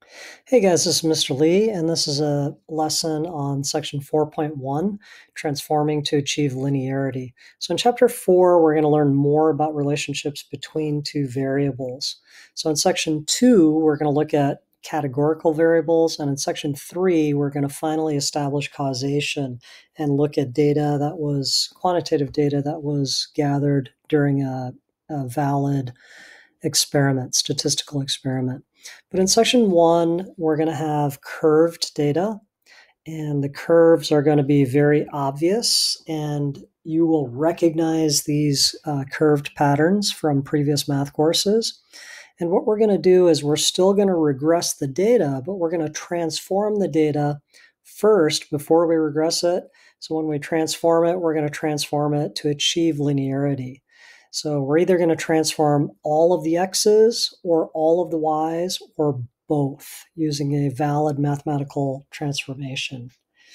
Hey guys, this is Mr. Lee, and this is a lesson on section 4.1, transforming to achieve linearity. So in chapter 4, we're going to learn more about relationships between two variables. So in section 2, we're going to look at categorical variables, and in section 3, we're going to finally establish causation and look at data that was quantitative data that was gathered during a valid experiment, statistical experiment. But in section 1, we're going to have curved data, and the curves are going to be very obvious, and you will recognize these curved patterns from previous math courses. And what we're going to do is we're still going to regress the data, but we're going to transform the data first before we regress it. So when we transform it, we're going to transform it to achieve linearity. So we're either going to transform all of the x's or all of the y's or both using a valid mathematical transformation.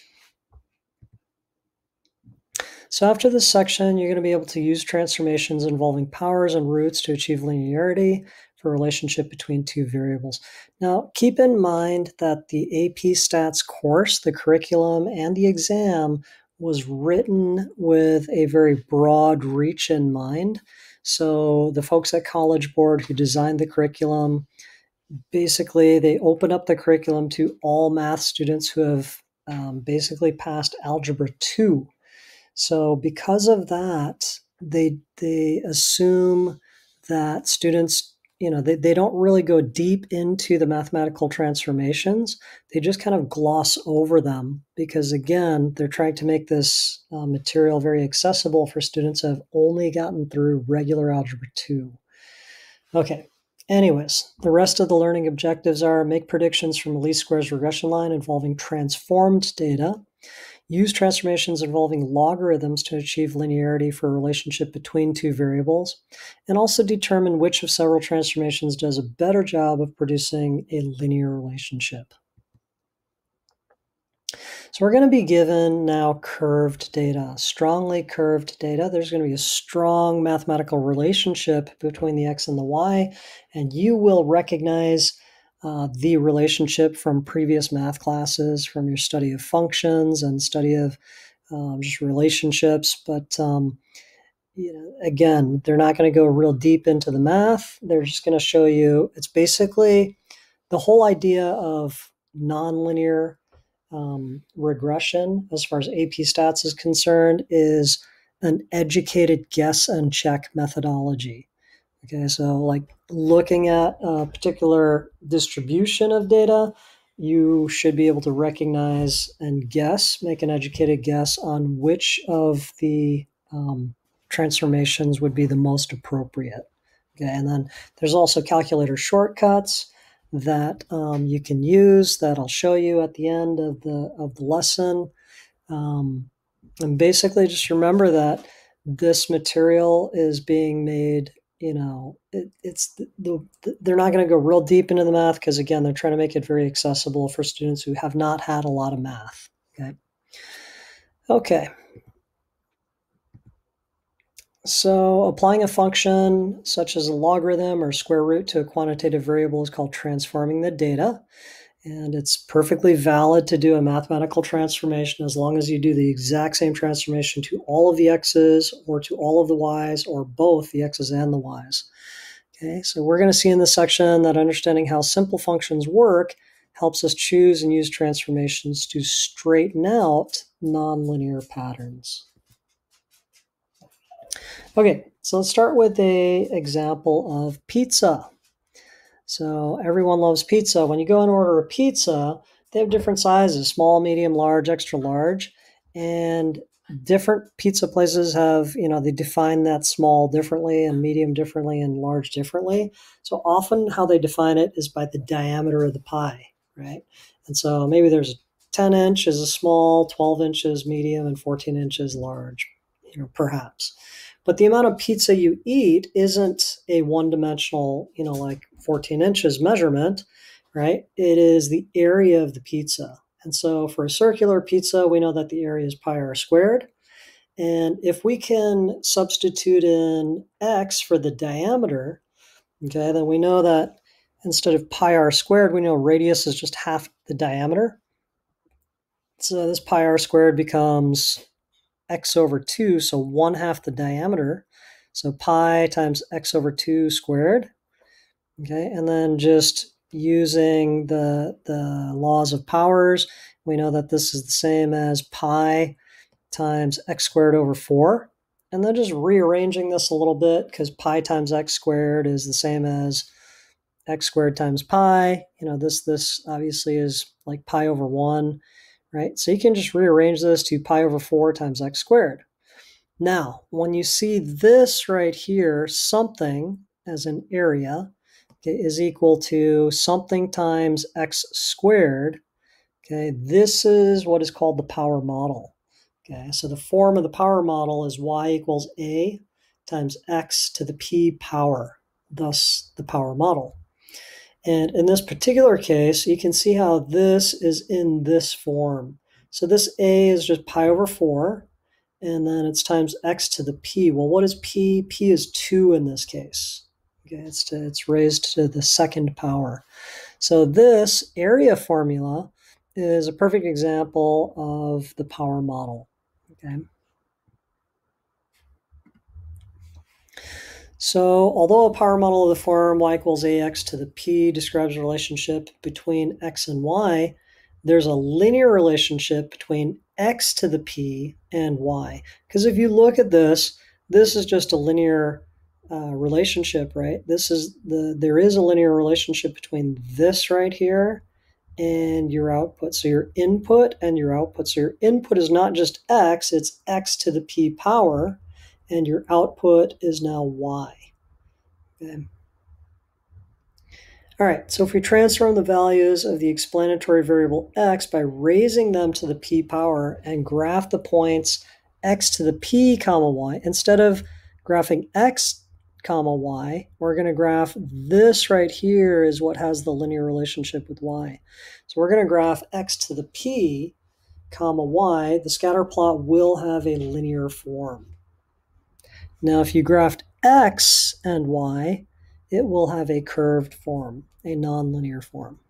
So after this section, you're going to be able to use transformations involving powers and roots to achieve linearity for a relationship between two variables. Now, keep in mind that the AP Stats course, the curriculum, and the exam was written with a very broad reach in mind. So the folks at College Board who designed the curriculum, basically they open up the curriculum to all math students who have basically passed Algebra 2. So because of that, they assume that students, they don't really go deep into the mathematical transformations. They just kind of gloss over them because, again, they're trying to make this material very accessible for students who have only gotten through regular Algebra 2. Okay. Anyways, the rest of the learning objectives are make predictions from a least squares regression line involving transformed data. Use transformations involving logarithms to achieve linearity for a relationship between two variables, and also determine which of several transformations does a better job of producing a linear relationship. So we're going to be given now curved data, strongly curved data. There's going to be a strong mathematical relationship between the x and the y, and you will recognize the relationship from previous math classes, from your study of functions and study of just relationships. But again, they're not going to go real deep into the math. They're just going to show you, it's basically the whole idea of nonlinear regression, as far as AP Stats is concerned, is an educated guess and check methodology. Okay, so like looking at a particular distribution of data, you should be able to recognize and guess, make an educated guess on which of the transformations would be the most appropriate. Okay, and then there's also calculator shortcuts that you can use that I'll show you at the end of the lesson. And basically, just remember that this material is being made. They're not going to go real deep into the math because, again, they're trying to make it very accessible for students who have not had a lot of math. Okay. So applying a function such as a logarithm or square root to a quantitative variable is called transforming the data. And it's perfectly valid to do a mathematical transformation as long as you do the exact same transformation to all of the x's or to all of the y's or both the x's and the y's. Okay, so we're going to see in this section that understanding how simple functions work helps us choose and use transformations to straighten out nonlinear patterns. Okay, so let's start with an example of pizza. So everyone loves pizza. When you go and order a pizza, they have different sizes, small, medium, large, extra large. And different pizza places have, they define that small differently and medium differently and large differently. So often how they define it is by the diameter of the pie, right? And so maybe there's 10 inches a small, 12 inches medium, and 14 inches large, perhaps. But the amount of pizza you eat isn't a one-dimensional, like 14 inches measurement, right? It is the area of the pizza. And so for a circular pizza, we know that the area is pi r squared. And if we can substitute in x for the diameter, okay, then we know that instead of pi r squared, we know radius is just half the diameter. So this pi r squared becomes x over 2, so 1/2 the diameter. So pi times x over 2 squared. Okay, and then just using the laws of powers, we know that this is the same as pi times x squared over 4. And then just rearranging this a little bit, because pi times x squared is the same as x squared times pi. This obviously is like pi over 1, right? So you can just rearrange this to pi over 4 times x squared. Now, when you see this right here, something as an area, okay, is equal to something times x squared, okay, this is what is called the power model. Okay, so the form of the power model is y equals a times x to the p power, thus the power model. And in this particular case, you can see how this is in this form. So this a is just pi over 4, and then it's times x to the p. Well, what is p? P is 2 in this case. Okay, it's raised to the second power. So this area formula is a perfect example of the power model. Okay. So although a power model of the form y equals ax to the p describes a relationship between x and y, there's a linear relationship between x to the p and y. Because if you look at this is just a linear relationship, right? There is a linear relationship between this right here and your output. So your input and your output. So your input is not just x, it's x to the p power, and your output is now y. Okay. All right, so if we transform the values of the explanatory variable x by raising them to the p power and graph the points x to the p comma y, instead of graphing x comma y, we're going to graph this right here is what has the linear relationship with y. So we're going to graph x to the p comma y. The scatter plot will have a linear form. Now, if you graphed x and y, it will have a curved form, a nonlinear form.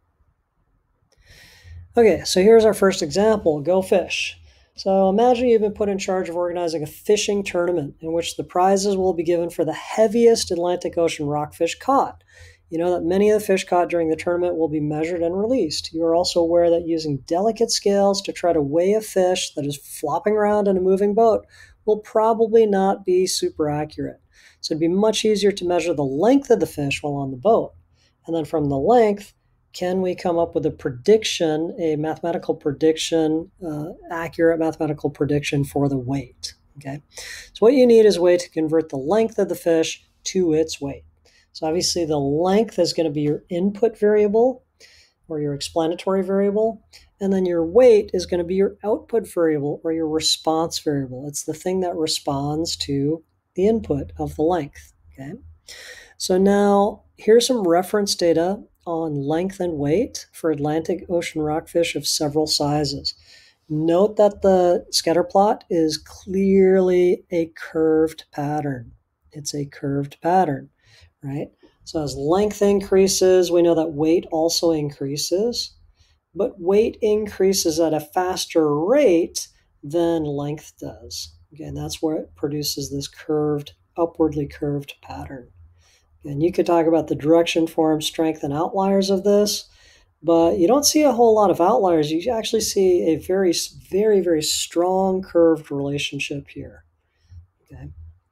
Okay, so here's our first example, go fish. So imagine you've been put in charge of organizing a fishing tournament in which the prizes will be given for the heaviest Atlantic Ocean rockfish caught. You know that many of the fish caught during the tournament will be measured and released. You are also aware that using delicate scales to try to weigh a fish that is flopping around in a moving boat will probably not be super accurate. So it'd be much easier to measure the length of the fish while on the boat. And then from the length, can we come up with a prediction, a mathematical prediction, accurate mathematical prediction for the weight? Okay, so what you need is a way to convert the length of the fish to its weight. So obviously the length is going to be your input variable or your explanatory variable, and then your weight is going to be your output variable or your response variable. It's the thing that responds to the input of the length. Okay, so now here's some reference data on length and weight for Atlantic Ocean rockfish of several sizes. Note that the scatter plot is clearly a curved pattern. It's a curved pattern, right? So as length increases, we know that weight also increases, but weight increases at a faster rate than length does. Again, that's where it produces this curved, upwardly curved pattern. And you could talk about the direction, form, strength, and outliers of this, but you don't see a whole lot of outliers. You actually see a very, very, very strong curved relationship here. Okay.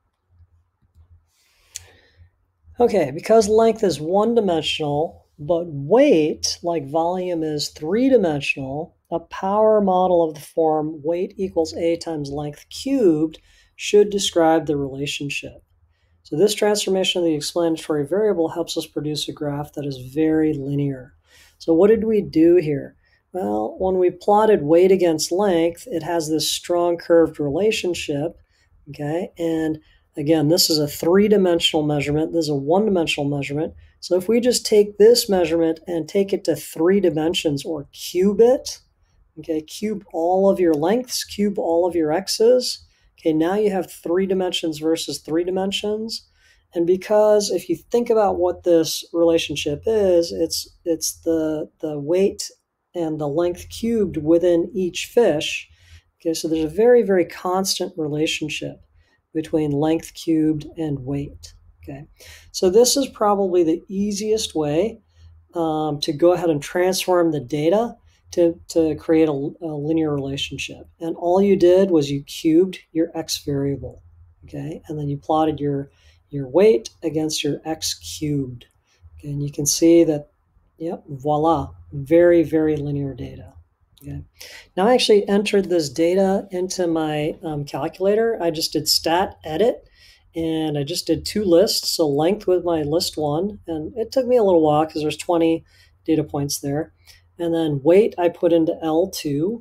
Okay, because length is one-dimensional, but weight, like volume, is three-dimensional, a power model of the form weight equals a times length cubed should describe the relationship. So this transformation of the explanatory variable helps us produce a graph that is very linear. So what did we do here? Well, when we plotted weight against length, it has this strong curved relationship, okay? And again, this is a three-dimensional measurement. This is a one-dimensional measurement. So if we just take this measurement and take it to 3 dimensions or cube it, okay, cube all of your lengths, cube all of your x's, okay, now you have 3 dimensions versus 3 dimensions. And because if you think about what this relationship is, it's the weight and the length cubed within each fish. Okay, so there's a very, very constant relationship between length cubed and weight. Okay, so this is probably the easiest way to go ahead and transform the data to create a linear relationship. And all you did was you cubed your x variable, okay? And then you plotted your weight against your x cubed. Okay? And you can see that, yep, voila, very, very linear data. Okay. Now I actually entered this data into my calculator. I just did stat edit, and I just did two lists. So length with my list one, and it took me a little while because there's 20 data points there. And then weight I put into L2.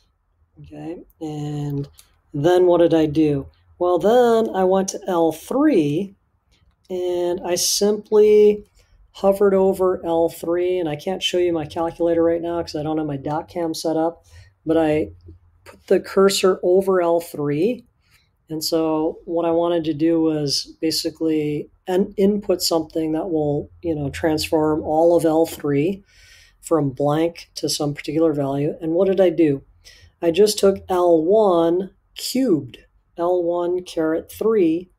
Okay, and then what did I do? Well, then I went to L3, and I simply hovered over L3, and I can't show you my calculator right now because I don't have my DotCam set up, but I put the cursor over L3. And so what I wanted to do was basically input something that will, transform all of L3 from blank to some particular value. And what did I do? I just took L1 cubed, L1 caret 3,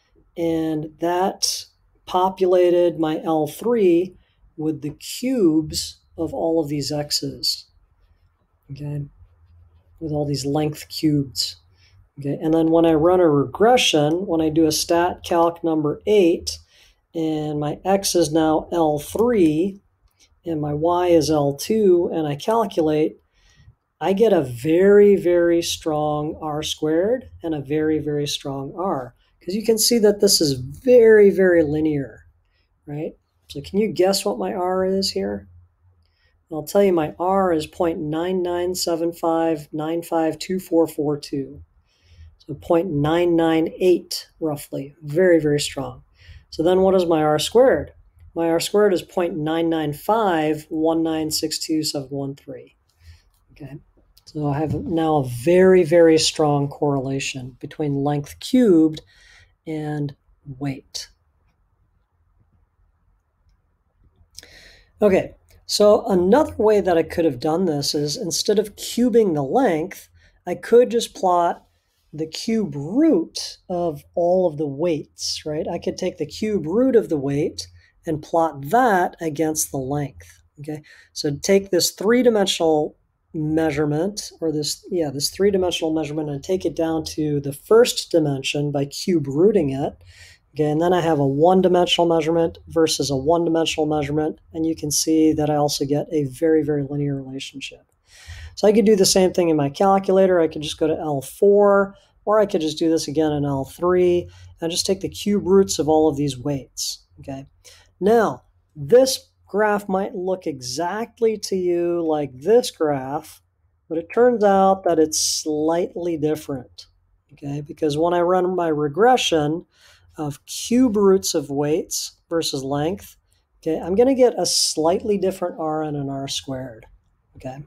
and that populated my L3 with the cubes of all of these x's, okay, with all these length cubes. Okay, and then when I run a regression, when I do a stat calc number 8, and my x is now L3, and my y is L2, and I calculate, I get a very, very strong r squared and a very, very strong r. Because you can see that this is very, very linear, right? So can you guess what my r is here? I'll tell you my r is 0.9975952442. So 0.998 roughly, very, very strong. So then what is my r squared? My r squared is 0.9951962,713. Okay, so I have now a very, very strong correlation between length cubed and weight. Okay, so another way that I could have done this is instead of cubing the length, I could just plot the cube root of all of the weights, right? I could take the cube root of the weight and plot that against the length, okay? So take this three-dimensional measurement, or this three-dimensional measurement, and take it down to the first dimension by cube rooting it. Okay, and then I have a one-dimensional measurement versus a one-dimensional measurement, and you can see that I also get a very, very linear relationship. So I could do the same thing in my calculator. I could just go to L4, or I could just do this again in L3, and just take the cube roots of all of these weights. Okay. Now, this graph might look exactly to you like this graph, but it turns out that it's slightly different. Okay, because when I run my regression of cube roots of weights versus length, okay, I'm going to get a slightly different r and an r squared. Okay.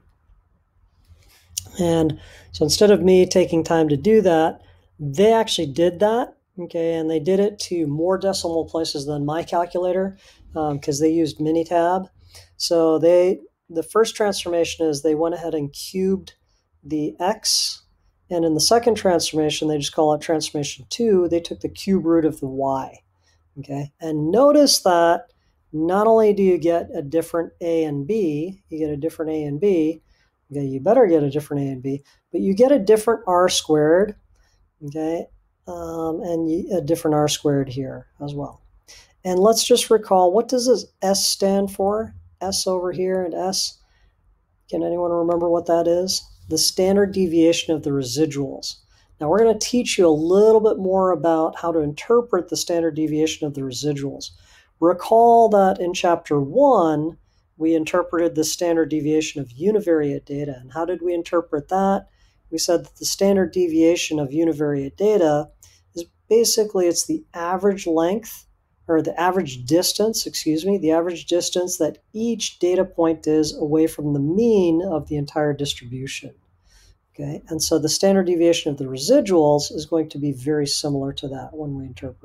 And so instead of me taking time to do that, they actually did that, okay, and they did it to more decimal places than my calculator because they used Minitab. So the first transformation is they went ahead and cubed the x, and in the second transformation, they just call it transformation 2, they took the cube root of the y, okay? And notice that not only do you get a different a and b, you get a different a and b, okay, you better get a different a and b, but you get a different r squared, okay, and a different r squared here as well. And let's just recall, what does this s stand for? S over here and s. Can anyone remember what that is? The standard deviation of the residuals. Now we're going to teach you a little bit more about how to interpret the standard deviation of the residuals. Recall that in chapter 1, we interpreted the standard deviation of univariate data. And how did we interpret that? We said that the standard deviation of univariate data is basically, it's the average length, or the average distance, the average distance that each data point is away from the mean of the entire distribution. Okay, and so the standard deviation of the residuals is going to be very similar to that when we interpret it.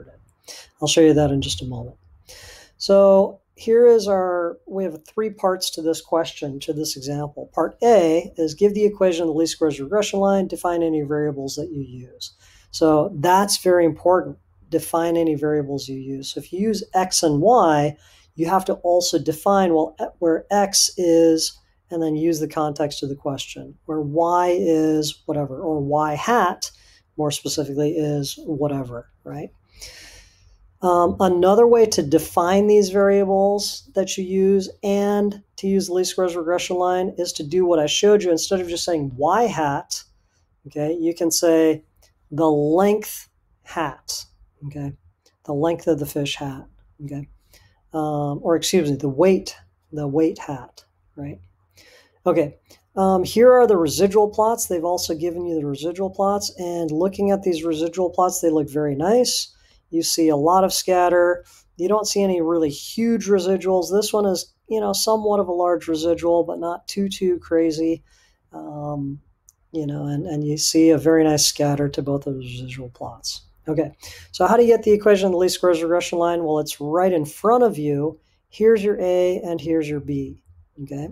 I'll show you that in just a moment. So here is we have 3 parts to this question, to this example. Part A is give the equation of the least squares regression line, define any variables that you use. So that's very important. Define any variables you use. So if you use X and Y, you have to also define where X is, and then use the context of the question, where Y is whatever, or Y hat, more specifically, is whatever, right? Another way to define these variables that you use and to use the least squares regression line is to do what I showed you. Instead of just saying Y hat, okay, you can say the length hat, okay, the length of the fish hat, okay, or excuse me, the weight hat, right? Okay, here are the residual plots. They've also given you the residual plots, and looking at these residual plots, they look very nice. You see a lot of scatter. You don't see any really huge residuals. This one is, somewhat of a large residual, but not too crazy. And you see a very nice scatter to both of the residual plots. Okay, so how do you get the equation of the least squares regression line? Well, it's right in front of you. Here's your A and here's your B, okay?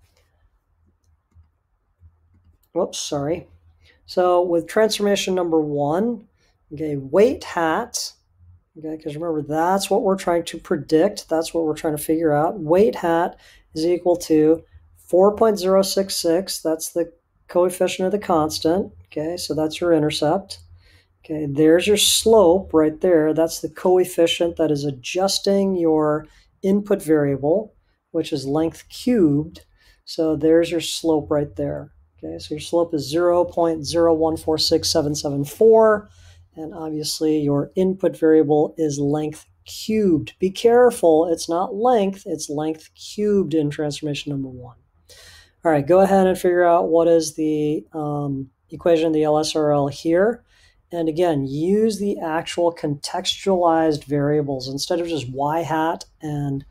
Whoops, sorry. So with transformation number 1, okay, weight hat, okay, because remember, that's what we're trying to predict. That's what we're trying to figure out. Weight hat is equal to 4.066. That's the coefficient of the constant. Okay, so that's your intercept. Okay, there's your slope right there. That's the coefficient that is adjusting your input variable, which is length cubed. So there's your slope right there. Okay, so your slope is 0.0146774. And obviously your input variable is length cubed. Be careful, it's not length, it's length cubed in transformation number 1. All right, go ahead and figure out what is the equation of the LSRL here. And again, use the actual contextualized variables. Instead of just Y hat and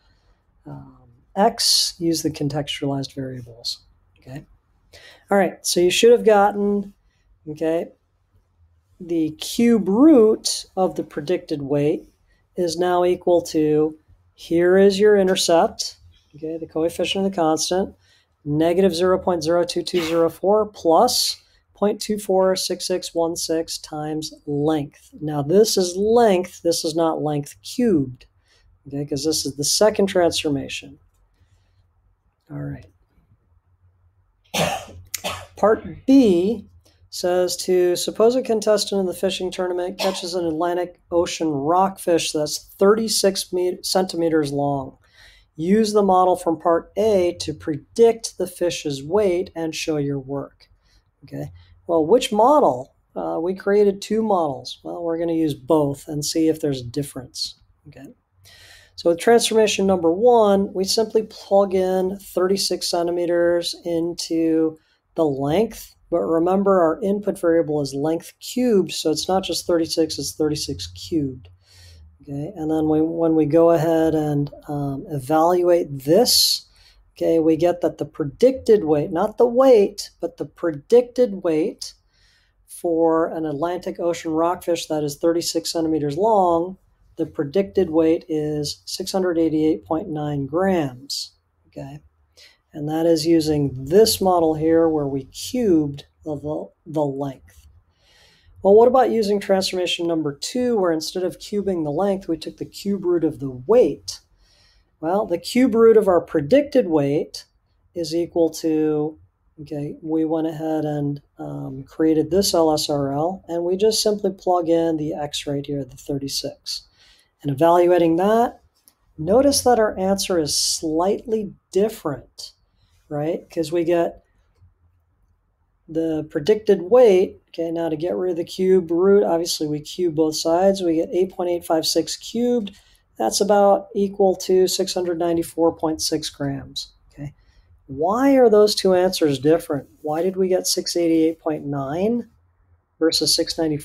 X, use the contextualized variables, okay? All right, so you should have gotten, okay, the cube root of the predicted weight is now equal to, here is your intercept, okay, the coefficient of the constant, negative 0.02204 plus 0.246616 times length. Now this is length, this is not length cubed, okay, because this is the second transformation. All right. Part B says to suppose a contestant in the fishing tournament catches an Atlantic Ocean rockfish that's 36 centimeters long. Use the model from part A to predict the fish's weight and show your work. Okay, well, which model? We created 2 models. Well, we're going to use both and see if there's a difference. Okay, so with transformation number 1, we simply plug in 36 centimeters into the length. But remember, our input variable is length cubed, so it's not just 36, it's 36 cubed. Okay, and then when we go ahead and evaluate this, okay, we get that the predicted weight, not the weight, but the predicted weight for an Atlantic Ocean rockfish that is 36 centimeters long, the predicted weight is 688.9 grams, okay? And that is using this model here where we cubed the length. Well, what about using transformation number 2, where instead of cubing the length, we took the cube root of the weight? Well, the cube root of our predicted weight is equal to, okay, we went ahead and created this LSRL, and we just simply plug in the X right here, the 36. And evaluating that, notice that our answer is slightly different, right? Because we get the predicted weight, okay, now to get rid of the cube root, obviously we cube both sides, we get 8.856 cubed. That's about equal to 694.6 grams, okay? Why are those 2 answers different? Why did we get 688.9 versus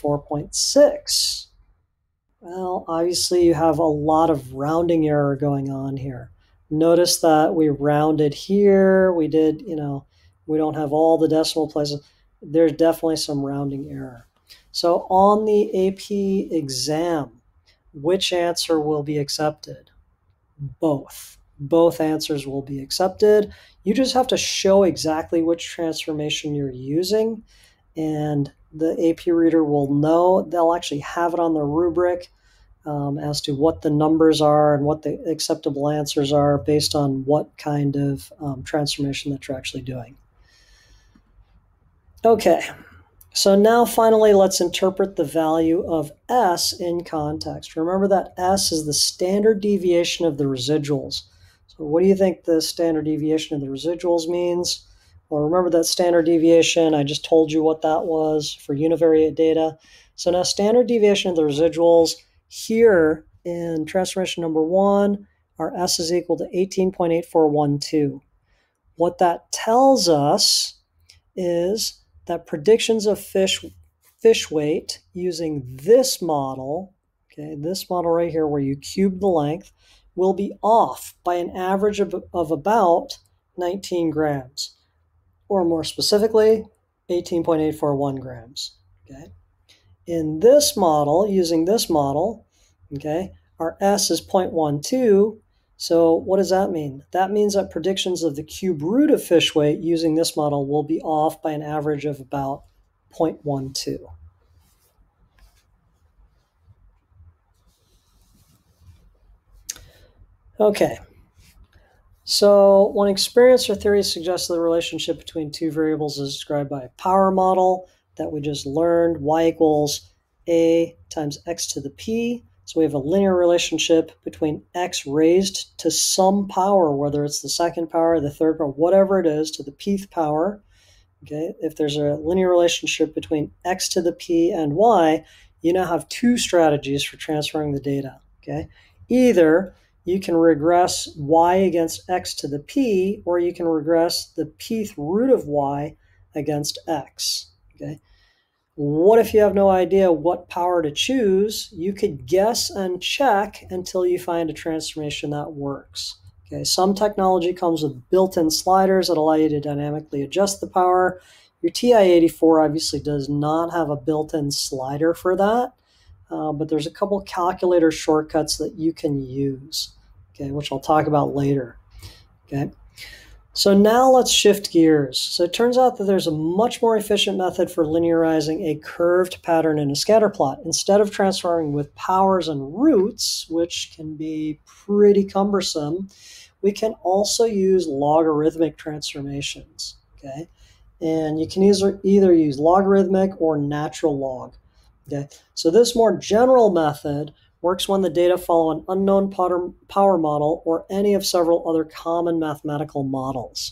694.6? Well, obviously you have a lot of rounding error going on here. Notice that we rounded here, we did, we don't have all the decimal places. There's definitely some rounding error. So on the AP exam, which answer will be accepted? Both. Both answers will be accepted. You just have to show exactly which transformation you're using, and the AP reader will know. They'll actually have it on the rubric as to what the numbers are and what the acceptable answers are based on what kind of transformation that you're actually doing. Okay, so now finally let's interpret the value of S in context. Remember that S is the standard deviation of the residuals. So what do you think the standard deviation of the residuals means? Well, remember that standard deviation, I just told you what that was for univariate data. So now standard deviation of the residuals, here in transformation number 1, our S is equal to 18.8412. What that tells us is that predictions of fish weight using this model, okay, this model right here where you cube the length, will be off by an average of about 19 grams, or more specifically, 18.841 grams. Okay. In this model, using this model, okay, our S is 0.12. So what does that mean? That means that predictions of the cube root of fish weight using this model will be off by an average of about 0.12. Okay, so one experience or theory suggests the relationship between two variables is described by a power model that we just learned, y equals a times x to the p. So we have a linear relationship between x raised to some power, whether it's the second power, the third power, whatever it is, to the pth power. Okay, if there's a linear relationship between x to the p and y, you now have two strategies for transferring the data. Okay, either you can regress y against x to the p, or you can regress the pth root of y against x. Okay. What if you have no idea what power to choose? You could guess and check until you find a transformation that works. Okay, some technology comes with built-in sliders that allow you to dynamically adjust the power. Your TI-84 obviously does not have a built-in slider for that, but there's a couple calculator shortcuts that you can use, okay, which I'll talk about later. Okay. So now let's shift gears. So it turns out that there's a much more efficient method for linearizing a curved pattern in a scatter plot. Instead of transforming with powers and roots, which can be pretty cumbersome, we can also use logarithmic transformations, okay? And you can either use logarithmic or natural log, okay? So this more general method works when the data follow an unknown power model or any of several other common mathematical models.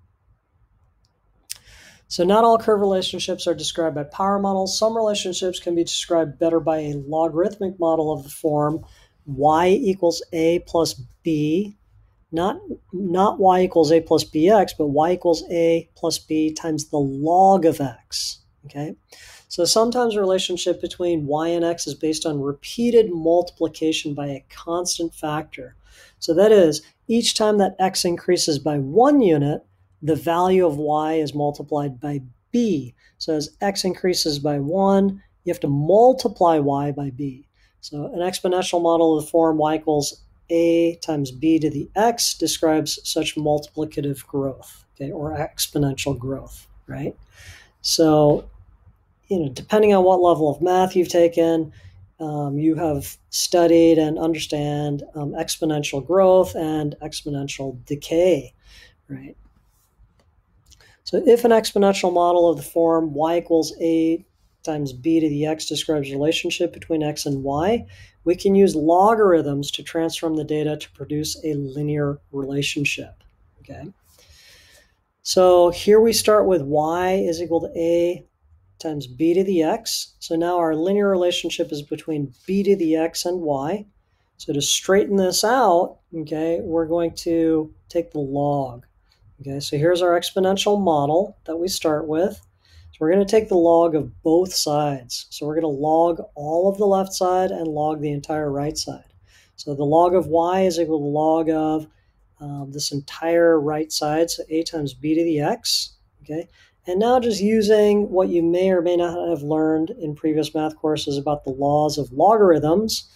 So not all curve relationships are described by power models. Some relationships can be described better by a logarithmic model of the form y equals a plus b, not y equals a plus bx, but y equals a plus b times the log of x, okay? So sometimes the relationship between y and x is based on repeated multiplication by a constant factor. So that is, each time that x increases by 1 unit, the value of y is multiplied by b. So as x increases by 1, you have to multiply y by b. So an exponential model of the form y equals a times b to the x describes such multiplicative growth, okay, or exponential growth, right? So depending on what level of math you've taken, you have studied and understand exponential growth and exponential decay, right? So if an exponential model of the form y equals a times b to the x describes the relationship between x and y, we can use logarithms to transform the data to produce a linear relationship, okay? So here we start with y is equal to a times b to the x. So now our linear relationship is between b to the x and y. So to straighten this out, okay, we're going to take the log. Okay, so here's our exponential model that we start with. So we're going to take the log of both sides. So we're going to log all of the left side and log the entire right side. So the log of y is equal to the log of this entire right side, so a times b to the x, okay? And now just using what you may or may not have learned in previous math courses about the laws of logarithms,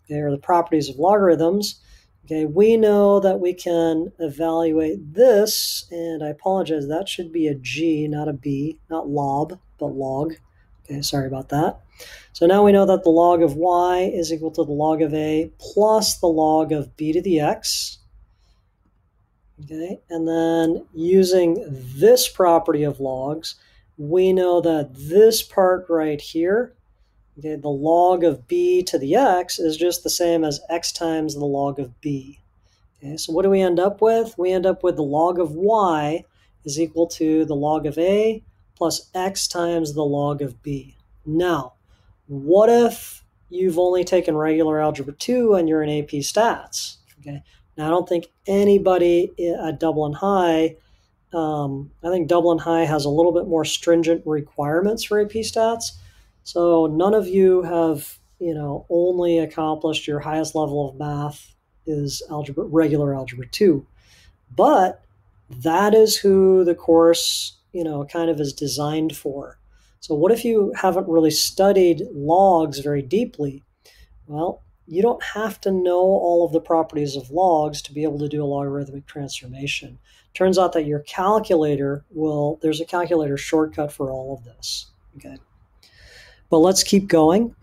okay, or the properties of logarithms, okay, we know that we can evaluate this, and I apologize, that should be a G, not a B, not lob, but log. Okay, sorry about that. So now we know that the log of y is equal to the log of a plus the log of b to the x. Okay, and then using this property of logs, we know that this part right here, okay, the log of b to the x is just the same as x times the log of b. Okay, so what do we end up with? We end up with the log of y is equal to the log of a plus x times the log of b. Now, what if you've only taken regular algebra 2 and you're in AP Stats? Okay. Now, I don't think anybody at Dublin High, I think Dublin High has a little bit more stringent requirements for AP Stats. So none of you have, only accomplished your highest level of math is regular algebra 2. But that is who the course, kind of is designed for. So what if you haven't really studied logs very deeply? Well, you don't have to know all of the properties of logs to be able to do a logarithmic transformation. Turns out that your calculator there's a calculator shortcut for all of this. Okay. But let's keep going.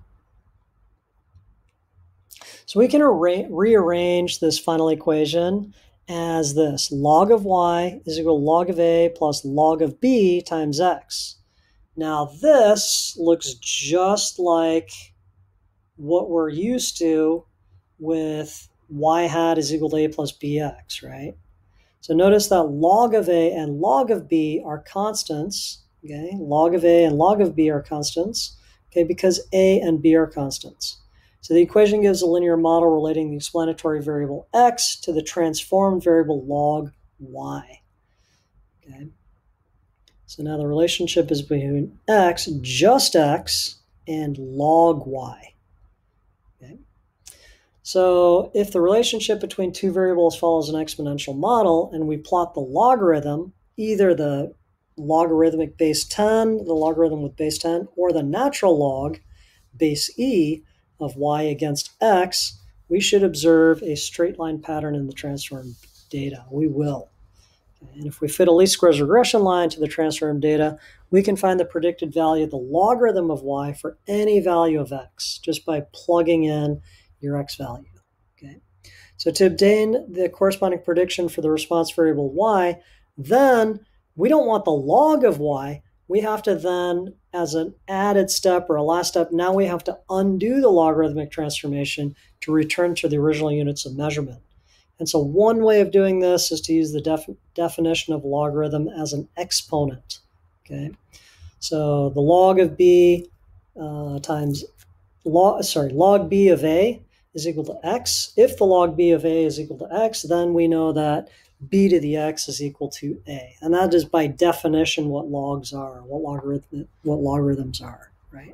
So we can rearrange this final equation as this. Log of y is equal to log of a plus log of b times x. Now this looks just like what we're used to with y hat is equal to a plus bx, right? So notice that log of a and log of b are constants, okay? Log of a and log of b are constants, okay, because a and b are constants. So the equation gives a linear model relating the explanatory variable x to the transformed variable log y, okay? So now the relationship is between x, just x, and log y. Okay. So if the relationship between two variables follows an exponential model and we plot the logarithm, either the logarithmic base 10, the logarithm with base 10, or the natural log, base e, of y against x, we should observe a straight line pattern in the transformed data. We will. And if we fit a least squares regression line to the transformed data, we can find the predicted value of the logarithm of y for any value of x just by plugging in your x value. Okay. So to obtain the corresponding prediction for the response variable y, then we don't want the log of y. We have to then, as an added step or a last step, now we have to undo the logarithmic transformation to return to the original units of measurement. And so one way of doing this is to use the definition of logarithm as an exponent. Okay, so the log of b times log b of a is equal to x. If the log b of a is equal to x, then we know that b to the x is equal to a, and that is by definition what logs are, what logarithms are, right?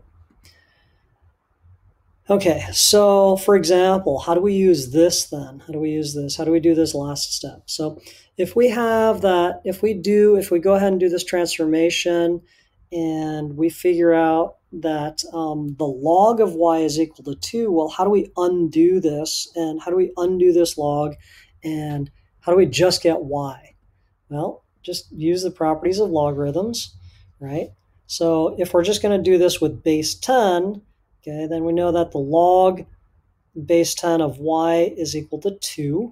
Okay, so for example, how do we use this then? How do we use this? How do we do this last step? So if we have that, if we go ahead and do this transformation and we figure out that the log of y is equal to 2, well, how do we undo this? And how do we undo this log? And how do we just get y? Well, just use the properties of logarithms, right? So if we're just going to do this with base 10, okay, then we know that the log base 10 of y is equal to 2.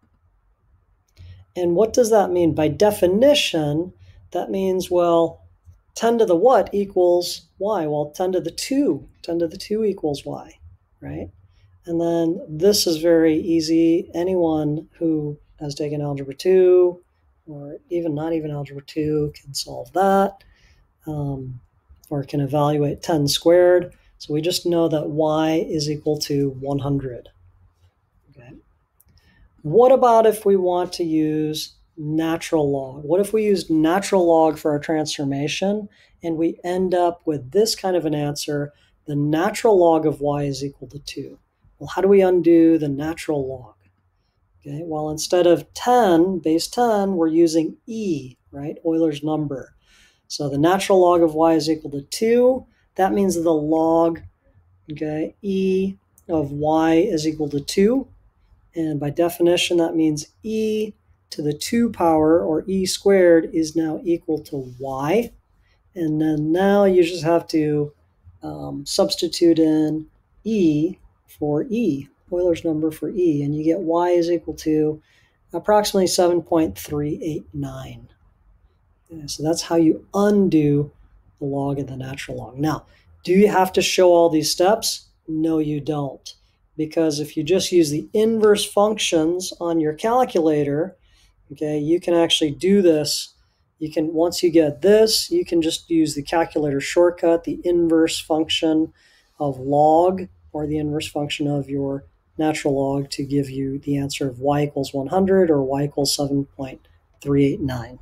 And what does that mean? By definition, that means, well, 10 to the what equals y? Well, 10 to the 2. 10 to the 2 equals y, right? And then this is very easy. Anyone who has taken algebra 2, or not even algebra 2, can solve that, or can evaluate 10 squared. So we just know that y is equal to 100. Okay. What about if we want to use natural log? What if we used natural log for our transformation and we end up with this kind of an answer? The natural log of y is equal to 2. Well, how do we undo the natural log? Okay, well, instead of 10, base 10, we're using e, right? Euler's number. So the natural log of y is equal to 2. That means the log, okay, e of y is equal to 2. And by definition, that means e to the 2 power, or e squared, is now equal to y. And then now you just have to substitute in e for e, Euler's number for e, and you get y is equal to approximately 7.389. So that's how you undo the log of the natural log. Now, do you have to show all these steps? No, you don't. Because if you just use the inverse functions on your calculator, okay, you can actually do this. You can, once you get this, you can just use the calculator shortcut, the inverse function of log, or the inverse function of your natural log, to give you the answer of y equals 100 or y equals 7.389.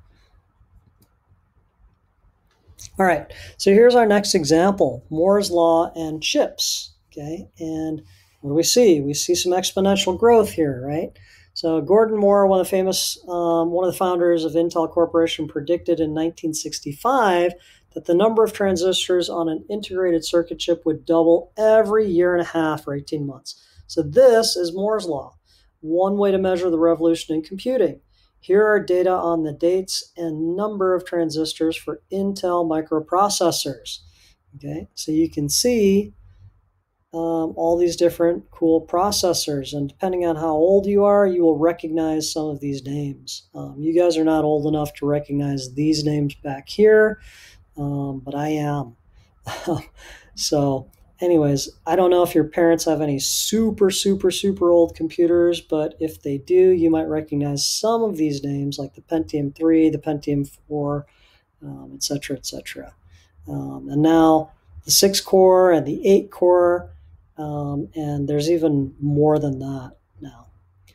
All right, so here's our next example, Moore's law and chips. Okay, and what do we see? We see some exponential growth here, right? So Gordon Moore, one of the founders of Intel Corporation, predicted in 1965 that the number of transistors on an integrated circuit chip would double every year and a half or 18 months. So this is Moore's law, one way to measure the revolution in computing. Here are data on the dates and number of transistors for Intel microprocessors. Okay, so you can see all these different cool processors, and depending on how old you are, you will recognize some of these names. You guys are not old enough to recognize these names back here, but I am. So anyways, I don't know if your parents have any super old computers, but if they do, you might recognize some of these names, like the Pentium 3, the Pentium 4, etc., etc. And now the 6-core and the 8-core, and there's even more than that now.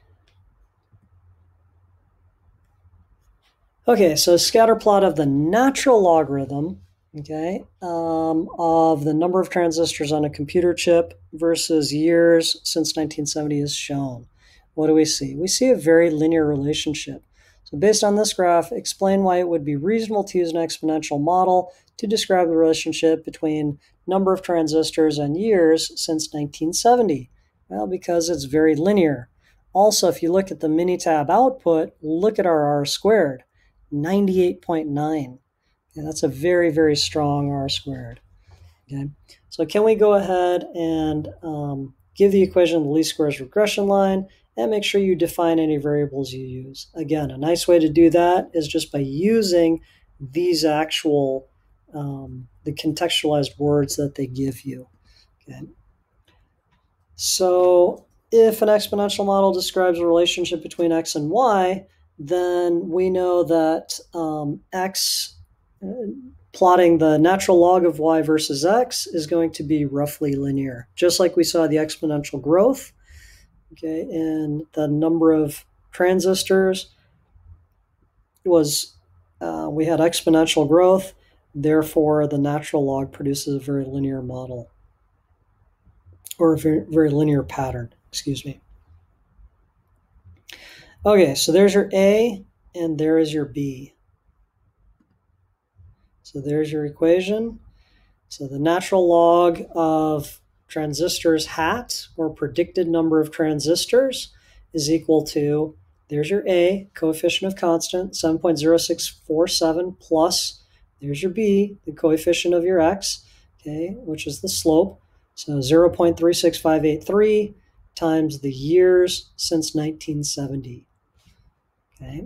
Okay, so scatter plot of the natural logarithm, okay, of the number of transistors on a computer chip versus years since 1970 is shown. What do we see? We see a very linear relationship. So based on this graph, explain why it would be reasonable to use an exponential model to describe the relationship between number of transistors and years since 1970. Well, because it's very linear. Also, if you look at the Minitab output, look at our R squared. 98.9. Okay, that's a very strong R squared. Okay, so can we go ahead and give the equation of the least squares regression line and make sure you define any variables you use? Again, a nice way to do that is just by using these actual, the contextualized words that they give you. Okay, so if an exponential model describes a relationship between x and y, then we know that x, plotting the natural log of y versus x, is going to be roughly linear, just like we saw the exponential growth, okay, and the number of transistors was, we had exponential growth, therefore the natural log produces a very linear model, or a very linear pattern, excuse me. Okay, so there's your A, and there is your B. So there's your equation. So the natural log of transistors hat, or predicted number of transistors, is equal to, there's your A, coefficient of constant, 7.0647, plus, there's your B, the coefficient of your x, okay, which is the slope, so 0.36583 times the years since 1970. Okay.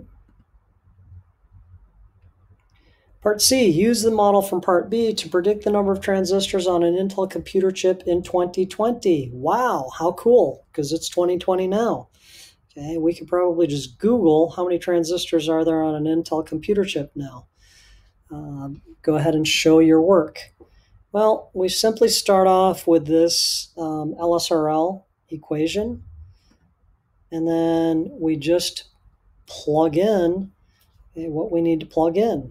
Part C, use the model from Part B to predict the number of transistors on an Intel computer chip in 2020. Wow, how cool, because it's 2020 now. Okay, we could probably just Google how many transistors are there on an Intel computer chip now. Go ahead and show your work. Well, we simply start off with this LSRL equation, and then we just plug in what we need to plug in.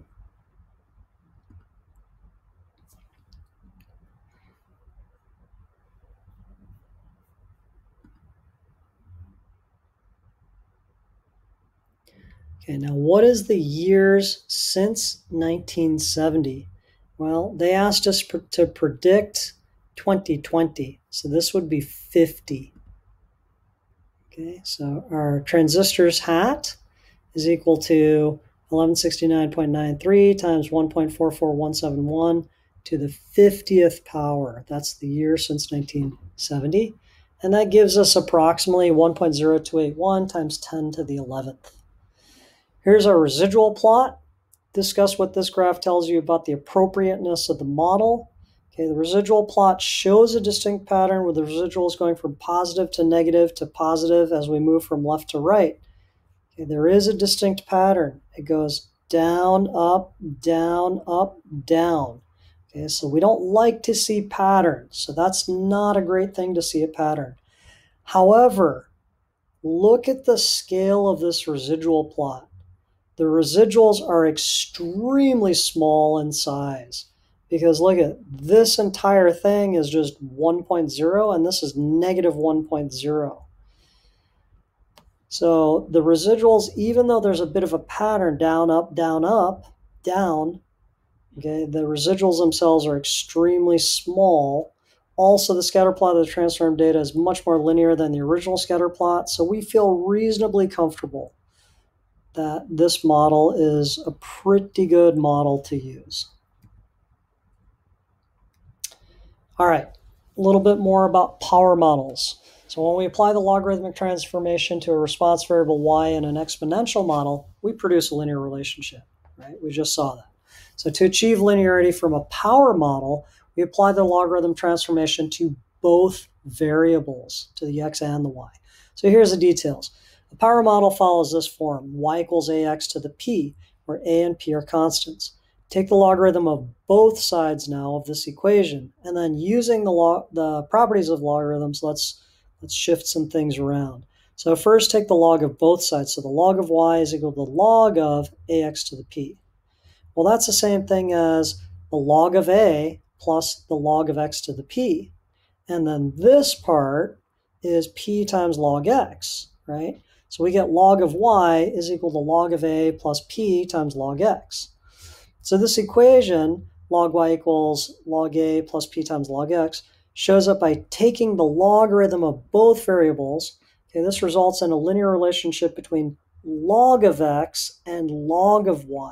Okay, now what is the years since 1970? Well, they asked us to predict 2020. So this would be 50. Okay, so our transistor's hat is equal to 1169.93 times 1.44171 to the 50th power. That's the year since 1970. And that gives us approximately 1.0281 times 10 to the 11th. Here's our residual plot. Discuss what this graph tells you about the appropriateness of the model. Okay, the residual plot shows a distinct pattern with the residuals going from positive to positive as we move from left to right. Okay, there is a distinct pattern. It goes down, up, down, up, down. Okay, so we don't like to see patterns, so that's not a great thing to see a pattern. However, look at the scale of this residual plot. The residuals are extremely small in size because look at this entire thing is just 1.0 and this is negative 1.0. So the residuals, even though there's a bit of a pattern down, up, down, okay, the residuals themselves are extremely small. Also, the scatter plot of the transform data is much more linear than the original scatter plot, so we feel reasonably comfortable that this model is a pretty good model to use. All right, a little bit more about power models. So when we apply the logarithmic transformation to a response variable y in an exponential model, we produce a linear relationship, right? We just saw that. So to achieve linearity from a power model, we apply the logarithm transformation to both variables, to the x and the y. So here's the details. The power model follows this form, y equals ax to the p, where a and p are constants. Take the logarithm of both sides now of this equation, and then using the properties of logarithms, let's shift some things around. So first take the log of both sides. So the log of y is equal to the log of ax to the p. Well, that's the same thing as the log of a plus the log of x to the p. And then this part is p times log x, right? So we get log of y is equal to log of a plus p times log x. So this equation, log y equals log a plus p times log x, shows up by taking the logarithm of both variables. Okay, this results in a linear relationship between log of x and log of y.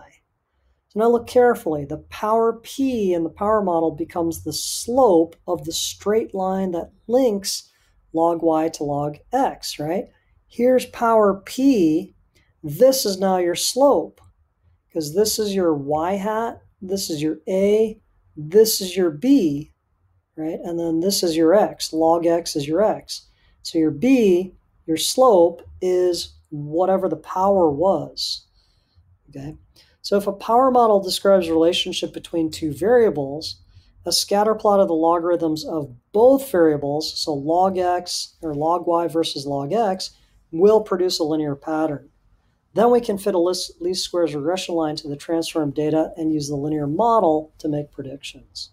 So now look carefully. The power p in the power model becomes the slope of the straight line that links log y to log x, right? Here's power p. This is now your slope because this is your y hat, this is your a, this is your b, right? And then this is your x. Log x is your x. So your b, your slope, is whatever the power was, okay? So if a power model describes a relationship between two variables, a scatter plot of the logarithms of both variables, so log x or log y versus log x, will produce a linear pattern. Then we can fit a least squares regression line to the transformed data and use the linear model to make predictions.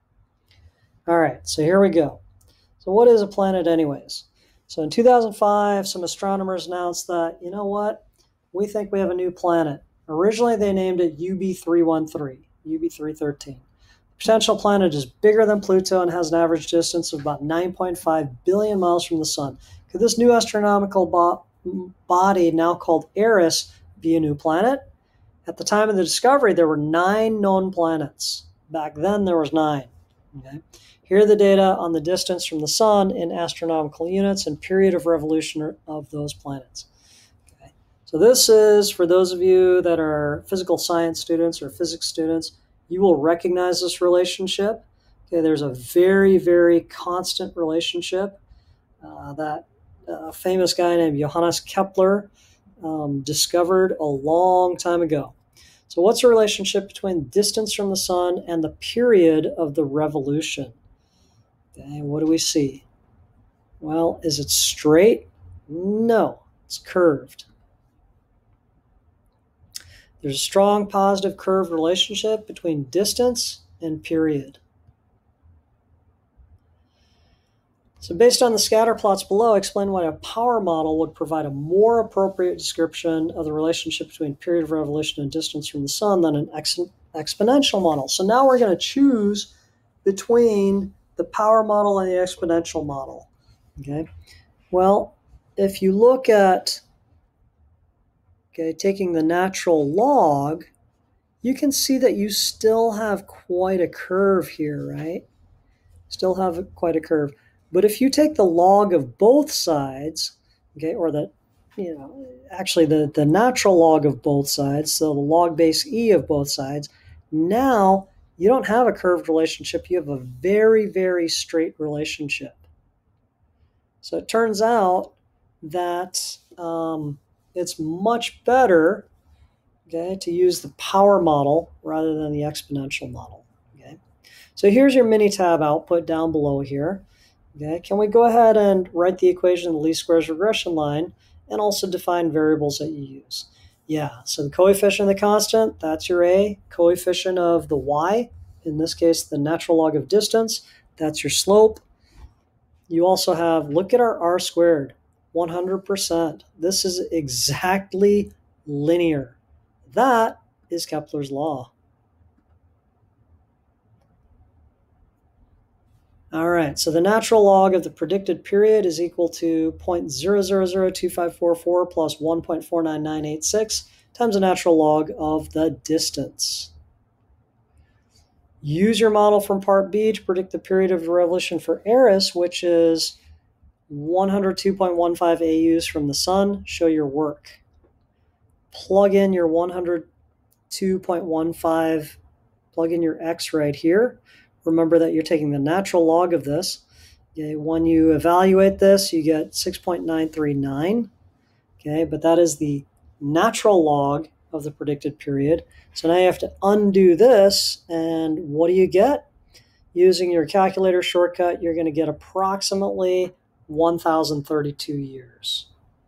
All right, so here we go. So what is a planet anyways? So in 2005, some astronomers announced that, you know what, we think we have a new planet. Originally, they named it UB313, UB313. The potential planet is bigger than Pluto and has an average distance of about 9.5 billion miles from the sun. Could this new astronomical body, now called Eris, be a new planet? At the time of the discovery, there were 9 known planets. Back then, there was 9. Okay? Here are the data on the distance from the sun in astronomical units and period of revolution of those planets. So this is, for those of you that are physical science students or physics students, you will recognize this relationship. Okay, there's a very, very constant relationship that a famous guy named Johannes Kepler discovered a long time ago. So what's the relationship between distance from the sun and the period of the revolution? Okay, what do we see? Well, is it straight? No, it's curved. There's a strong positive curved relationship between distance and period. So based on the scatter plots below, explain why a power model would provide a more appropriate description of the relationship between period of revolution and distance from the sun than an exponential model. So now we're going to choose between the power model and the exponential model. Okay, well, if you look at taking the natural log, you can see that you still have quite a curve here, right? Still have quite a curve. But if you take the log of both sides, okay, or actually the natural log of both sides, so the log base e of both sides, now you don't have a curved relationship. You have a very, very straight relationship. So it turns out that it's much better, to use the power model rather than the exponential model. So here's your Minitab output down below here. Can we go ahead and write the equation of the least squares regression line and also define variables that you use? Yeah, so the coefficient of the constant, that's your A. Coefficient of the y, in this case, the natural log of distance, that's your slope. You also have, look at our r squared, 100%. This is exactly linear. That is Kepler's law. All right, so the natural log of the predicted period is equal to 0.0002544 plus 1.49986 times the natural log of the distance. Use your model from part B to predict the period of revolution for Eris, which is 102.15 AUs from the sun. Show your work. Plug in your 102.15, plug in your X right here. Remember that you're taking the natural log of this. When you evaluate this, you get 6.939. But that is the natural log of the predicted period. So now you have to undo this, and what do you get? Using your calculator shortcut, you're going to get approximately 1,032 years.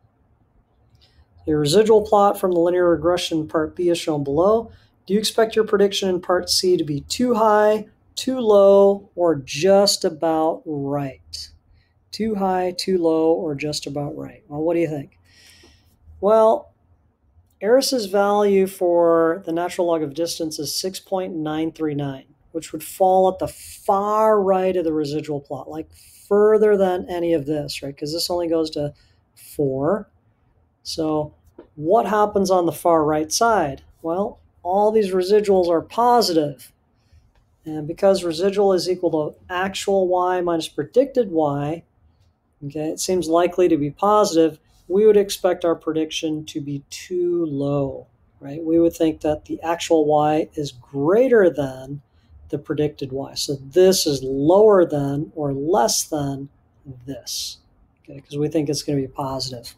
Your residual plot from the linear regression part B is shown below. Do you expect your prediction in part C to be too high, too low, or just about right? Too high, too low, or just about right? Well, what do you think? Well, Eris's value for the natural log of distance is 6.939, which would fall at the far right of the residual plot, like further than any of this, right? Because this only goes to 4. So what happens on the far right side? Well, all these residuals are positive. And because residual is equal to actual y minus predicted y, it seems likely to be positive, we would expect our prediction to be too low, right? We would think that the actual y is greater than the predicted y. So this is lower than or less than this, because we think it's going to be positive.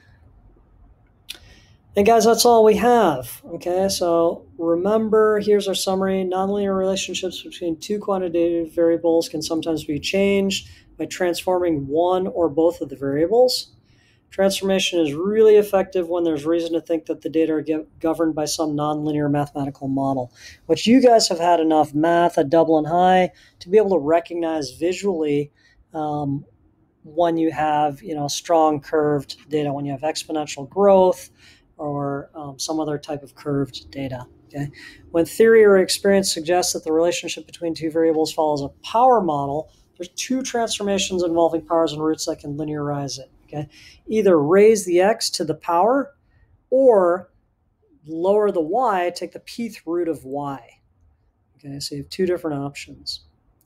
And guys, that's all we have. So remember, here's our summary. Nonlinear relationships between two quantitative variables can sometimes be changed by transforming one or both of the variables. Transformation is really effective when there's reason to think that the data are governed by some nonlinear mathematical model, which you guys have had enough math at Dublin High to be able to recognize visually when you have strong curved data, when you have exponential growth, or some other type of curved data. When theory or experience suggests that the relationship between two variables follows a power model, there's two transformations involving powers and roots that can linearize it. Either raise the x to the power or lower the y, take the pth root of y. So you have two different options.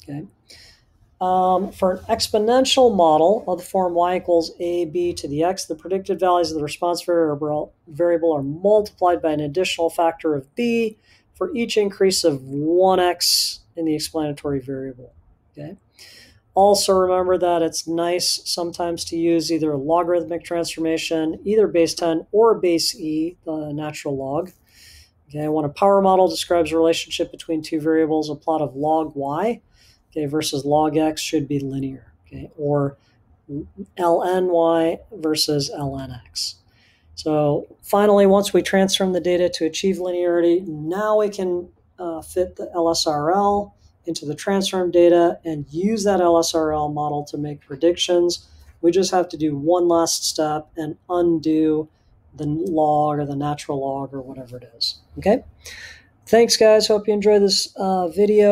For an exponential model of the form y equals ab to the x, the predicted values of the response variable are multiplied by an additional factor of b for each increase of 1x in the explanatory variable. Also remember that it's nice sometimes to use either a logarithmic transformation, either base 10 or base e, the natural log. When a power model describes a relationship between two variables, a plot of log y versus log x should be linear, or ln y versus ln x. So finally, once we transform the data to achieve linearity, now we can fit the LSRL into the transform data and use that LSRL model to make predictions. We just have to do one last step and undo the log or the natural log or whatever it is. Thanks, guys. Hope you enjoyed this video.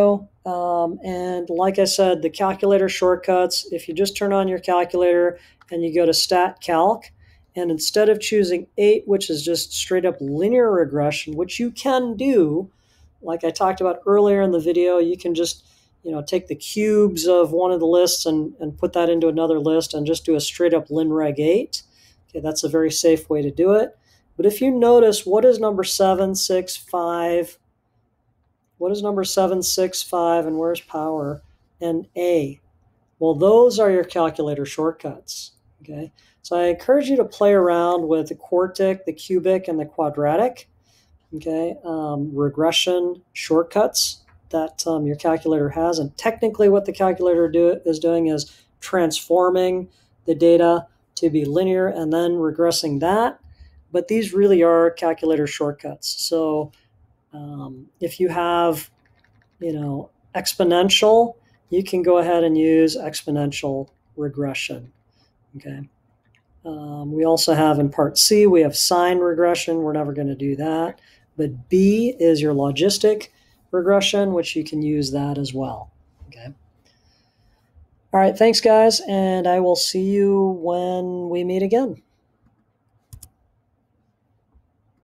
And like I said, the calculator shortcuts, if you just turn on your calculator and you go to Stat Calc, and instead of choosing 8, which is just straight up linear regression, which you can do, like I talked about earlier in the video, you can just take the cubes of one of the lists and put that into another list and just do a straight up linreg 8. Okay, that's a very safe way to do it. But if you notice, what is number 7, 6, 5? What is number 7, 6, 5, and where's power? And A. Well, those are your calculator shortcuts. Okay, so I encourage you to play around with the quartic, the cubic, and the quadratic. Okay, regression shortcuts that your calculator has. And technically what the calculator is doing is transforming the data to be linear and then regressing that. But these really are calculator shortcuts. So if you have, exponential, you can go ahead and use exponential regression. Okay. We also have in part C, we have sign regression. We're never going to do that. But B is your logistic regression, which you can use that as well. Okay. All right. Thanks, guys. And I will see you when we meet again.